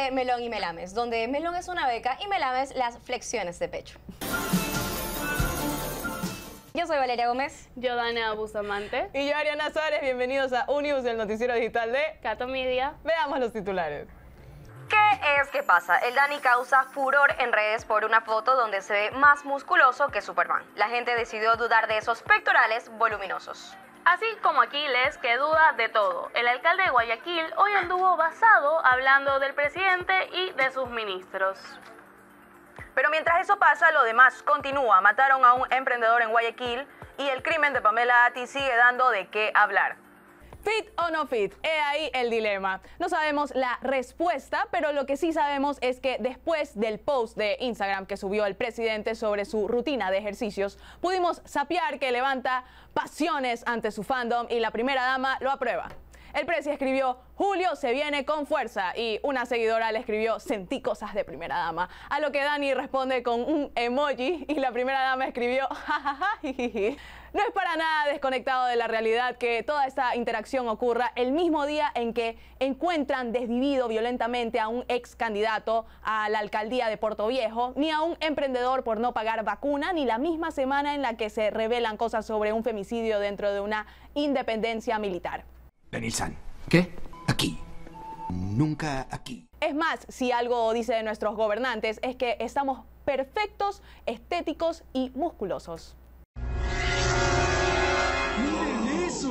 de Melón y Melames, donde Melón es una beca y Melames las flexiones de pecho. Yo soy Valeria Gómez. Yo, Dana Bustamante. Y yo, Ariana Suárez. Bienvenidos a Unius, el noticiero digital de Cato Media. Veamos los titulares. ¿Qué pasa? El Dani causa furor en redes por una foto donde se ve más musculoso que Superman. La gente decidió dudar de esos pectorales voluminosos. Así como Aquiles, que duda de todo. El alcalde de Guayaquil hoy anduvo basado hablando del presidente y de sus ministros. Pero mientras eso pasa, lo demás continúa. Mataron a un emprendedor en Guayaquil y el crimen de Pamela Ati sigue dando de qué hablar. ¿Fit o no fit? He ahí el dilema. No sabemos la respuesta, pero lo que sí sabemos es que después del post de Instagram que subió el presidente sobre su rutina de ejercicios, pudimos sapear que levanta pasiones ante su fandom y la primera dama lo aprueba. El presi escribió, Julio se viene con fuerza, y una seguidora le escribió, sentí cosas de primera dama, a lo que Dani responde con un emoji y la primera dama escribió, jajaja, jijiji. No es para nada desconectado de la realidad que toda esta interacción ocurra el mismo día en que encuentran desvivido violentamente a un ex candidato a la alcaldía de Portoviejo, ni a un emprendedor por no pagar vacuna, ni la misma semana en la que se revelan cosas sobre un femicidio dentro de una independencia militar. Denilson, ¿qué? Aquí. Nunca aquí. Es más, si algo dice de nuestros gobernantes es que estamos perfectos, estéticos y musculosos. ¡Miren eso!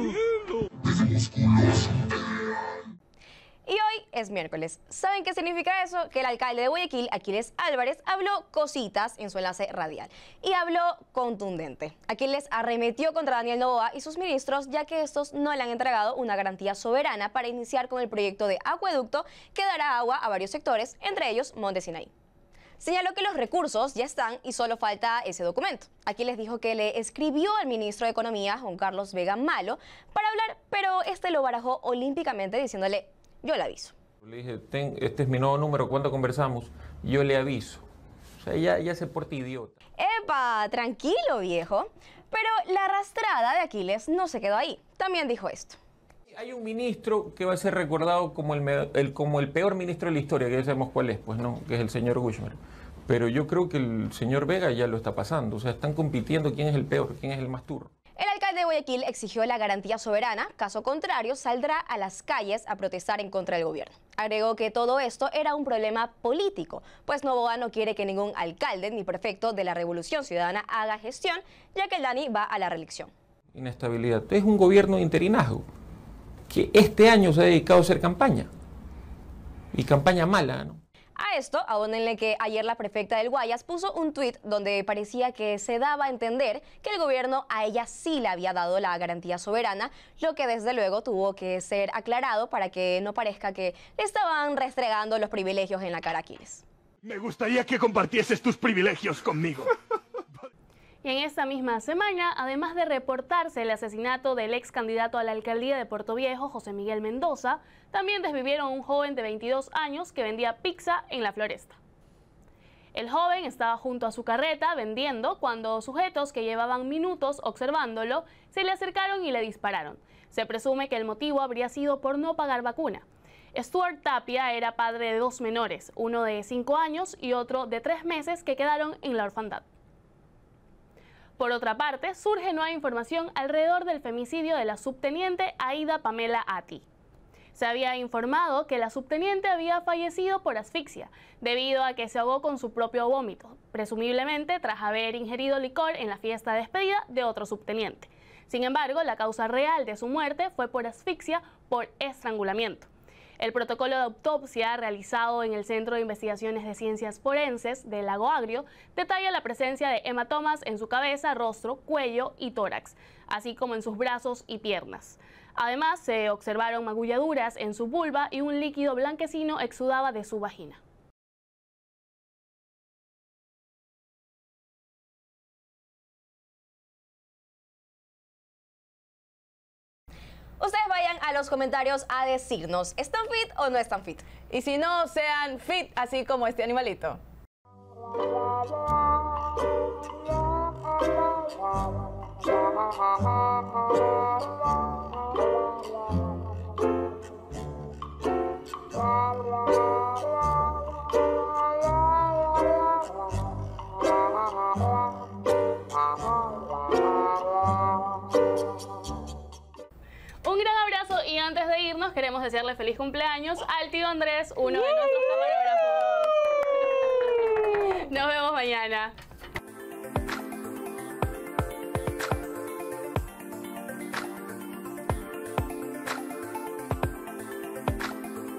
Y hoy es miércoles. ¿Saben qué significa eso? Que el alcalde de Guayaquil, Aquiles Álvarez, habló cositas en su enlace radial. Y habló contundente. Aquiles arremetió contra Daniel Noboa y sus ministros, ya que estos no le han entregado una garantía soberana para iniciar con el proyecto de acueducto que dará agua a varios sectores, entre ellos Monte Sinaí. Señaló que los recursos ya están y solo falta ese documento. Aquiles dijo que le escribió al ministro de Economía, Juan Carlos Vega Malo, para hablar, pero este lo barajó olímpicamente diciéndole, yo le aviso. Le dije, este es mi nuevo número, ¿cuándo conversamos? Yo le aviso. O sea, ya se porta idiota. ¡Epa! Tranquilo, viejo. Pero la arrastrada de Aquiles no se quedó ahí. También dijo esto. Hay un ministro que va a ser recordado como el peor ministro de la historia, que ya sabemos cuál es, pues no, que es el señor Guzmán. Pero yo creo que el señor Vega ya lo está pasando. O sea, están compitiendo quién es el peor, quién es el más turro. El alcalde de Guayaquil exigió la garantía soberana, caso contrario saldrá a las calles a protestar en contra del gobierno. Agregó que todo esto era un problema político, pues Noboa no quiere que ningún alcalde ni prefecto de la Revolución Ciudadana haga gestión, ya que el Dani va a la reelección. Inestabilidad. Es un gobierno interinazgo que este año se ha dedicado a hacer campaña. Y campaña mala, ¿no? A esto, abónenle que ayer la prefecta del Guayas puso un tuit donde parecía que se daba a entender que el gobierno a ella sí le había dado la garantía soberana, lo que desde luego tuvo que ser aclarado para que no parezca que le estaban restregando los privilegios en la cara a Aquiles. Me gustaría que compartieses tus privilegios conmigo. Y en esta misma semana, además de reportarse el asesinato del ex candidato a la alcaldía de Portoviejo, José Miguel Mendoza, también desvivieron a un joven de 22 años que vendía pizza en la Floresta. El joven estaba junto a su carreta vendiendo cuando sujetos que llevaban minutos observándolo se le acercaron y le dispararon. Se presume que el motivo habría sido por no pagar vacuna. Stuart Tapia era padre de 2 menores, uno de 5 años y otro de 3 meses que quedaron en la orfandad. Por otra parte, surge nueva información alrededor del femicidio de la subteniente Aida Pamela Ati. Se había informado que la subteniente había fallecido por asfixia, debido a que se ahogó con su propio vómito, presumiblemente tras haber ingerido licor en la fiesta de despedida de otro subteniente. Sin embargo, la causa real de su muerte fue por asfixia por estrangulamiento. El protocolo de autopsia realizado en el Centro de Investigaciones de Ciencias Forenses del Lago Agrio detalla la presencia de hematomas en su cabeza, rostro, cuello y tórax, así como en sus brazos y piernas. Además, se observaron magulladuras en su vulva y un líquido blanquecino exudaba de su vagina. Ustedes vayan a los comentarios a decirnos, ¿están fit o no están fit? Y si no, sean fit, así como este animalito. y antes de irnos queremos desearle feliz cumpleaños al tío Andrés, uno de nuestros camarógrafos. Nos vemos mañana.